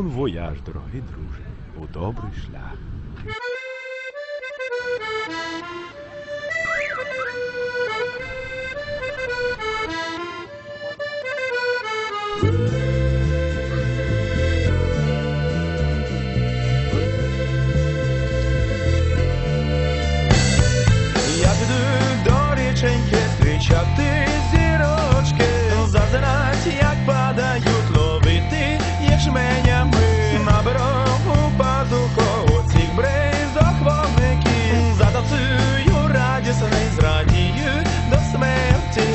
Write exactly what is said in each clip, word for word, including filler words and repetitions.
Бон вояж, дорогий друже, у добрий шлях. Я піду до річеньки зустрічати зірочки, зазирать, як падають, ловити ячменями. Наберу у пазуху цих бризок вогників, затанцюю радісний, зрадію до смерті.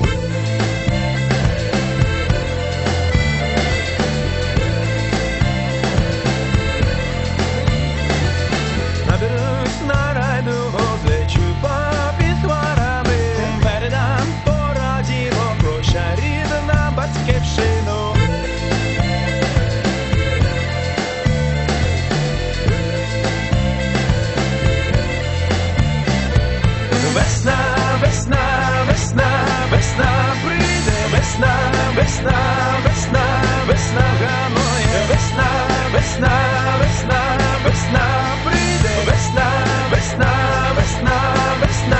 Наберусь на райдугу, злечу попід хмарами, передам по радіо, прощай, рідна батьківщину. Весна, весна, весна, весна прийде, весна, весна, весна, весна гамує, весна, весна, весна, весна прийде, весна, весна, весна, весна.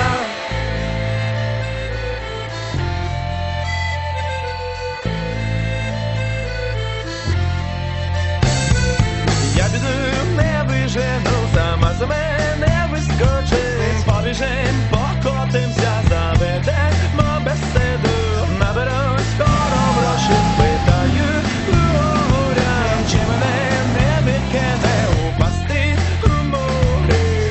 Я піду, не вижену, сама за мене вискочить, побіжим, покотимся, заведемо беседу. Наберусь скоро грошей, спитаю у горя, чи мене не викине упасти у морі.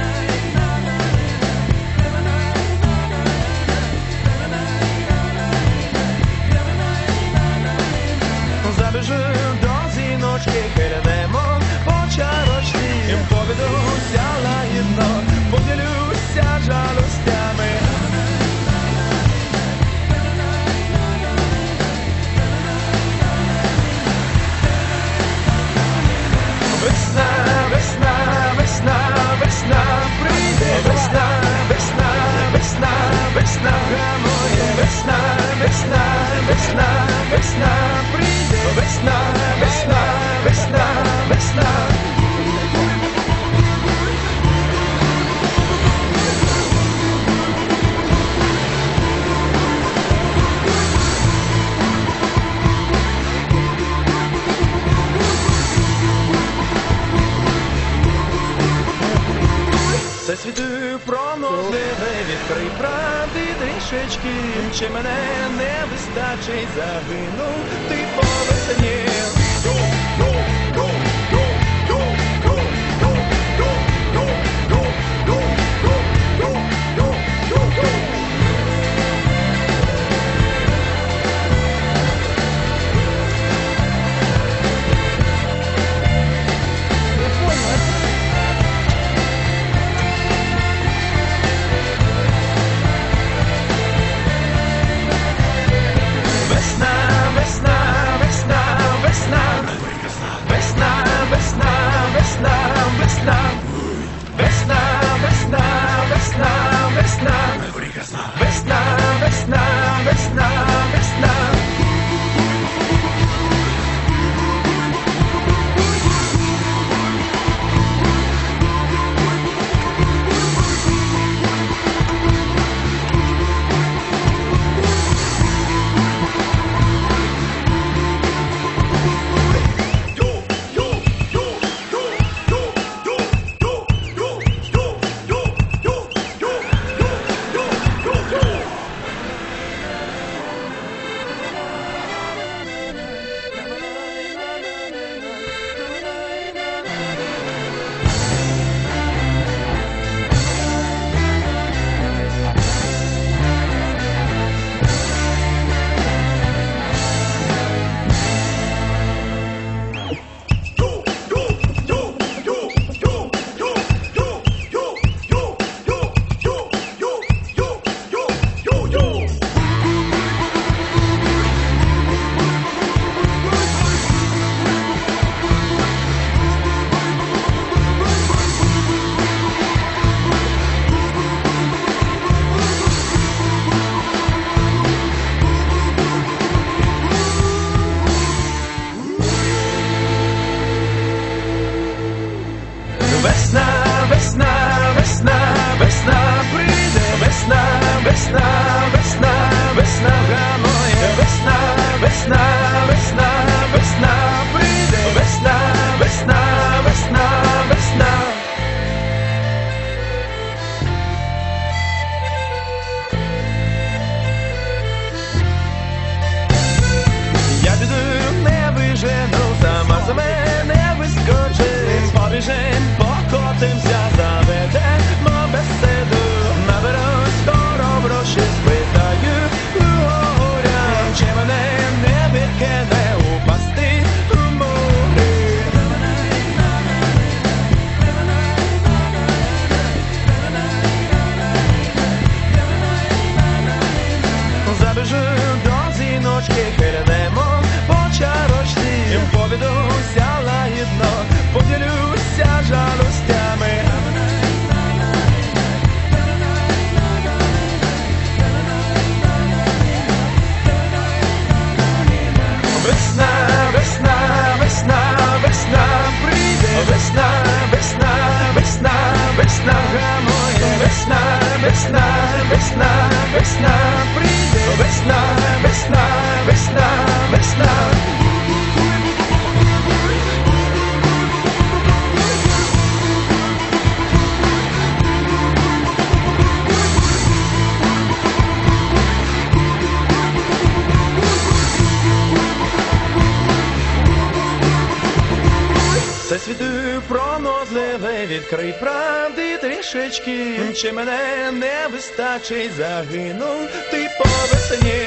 Забіжу до зіночки, хилянемо по чарочці, поведуся лагідно, поділюся жалостями. Весна, весна, весна, весна прийде, весна, весна, весна, весна гамує, весна, весна, весна, весна прийде, весна, весна, весна, весна. Це світу пронозливе, відкрий правди трішечки, чи мене не вистачить, загинув ти по весені. Весна, весна, весна, весна, весна, весна, весна, весна, весна, весна, весна, весна, весна, весна, весна, весна. весна, весна, весна гамує, весна, весна, весна, весна прийде, весна, весна, весна, весна. Я піду, не вижену, сама за мене вискочить. Побіжим, покотимся, заведемо беседу. Наберусь скоро гроші, спитаю у горя, чи мене не викине упасти у море. Забіжу до зіночки, хилянемо по чарочці. Повідуся лагідно, поділюся жалостями. Весна, весна, весна, весна прийде, весна, весна, весна, весна гамує, весна, весна, весна, весна прийде, весна, весна, весна, весна. Це світу пронозливе, відкрий правди трішечки, чи мене не вистачить, загинув ти по весні.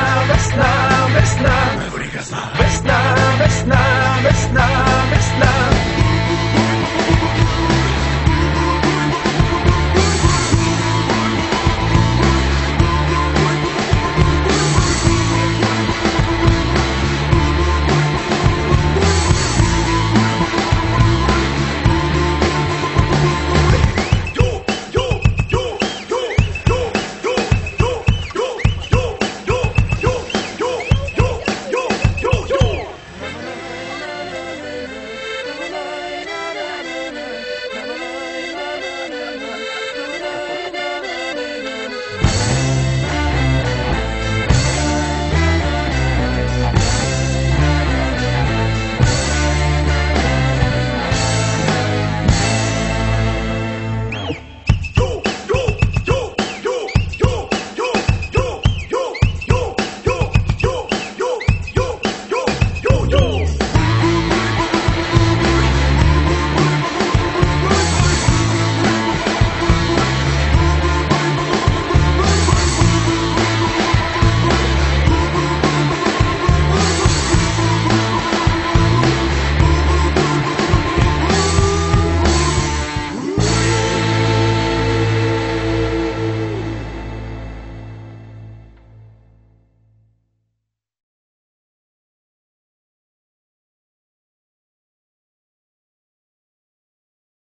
Весна, весна, весна, весна, весна, весна.